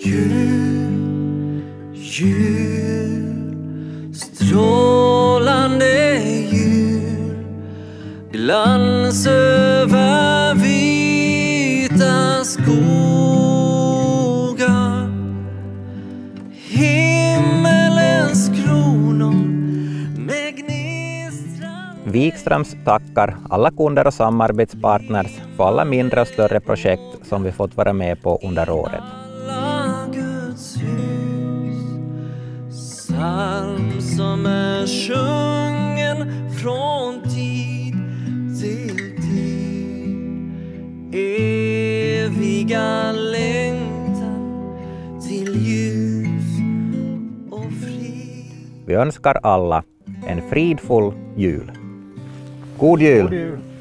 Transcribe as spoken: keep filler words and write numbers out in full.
Jul, jul, strålande jul, glans över vita skogar, himmelens kronor med gnistran. Vikströms tackar alla kunder och samarbetspartners för alla mindre och större projekt som vi fått vara med på under året. Psalm som är sjungen från tid till tid, eviga längtan till ljus och frid. Vi önskar alla en fridfull jul. God jul! God jul.